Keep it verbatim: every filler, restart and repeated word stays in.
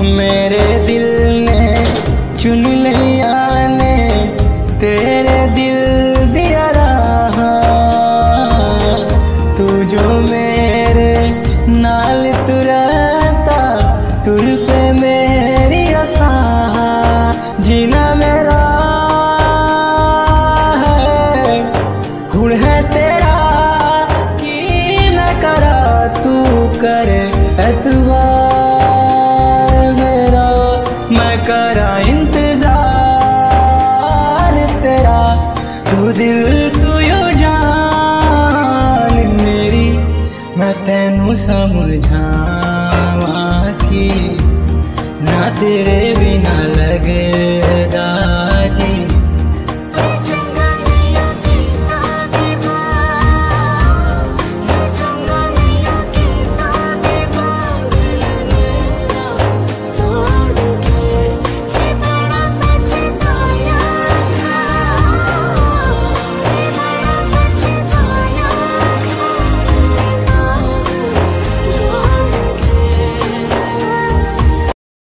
मेरे दिल ने चुन लिया ने तेरे दिल दिया रहा। तू जो मेरे नाल तुरता तुर पे मेरी आसा। जीना मेरा है हुण है तेरा की मैं करा तू करे एतबार मेरा। मैं करा इंतजार तेरा तू दिल तू यो जान मेरी। मैं तेनू समझावा कि ना तेरे बिना लगे।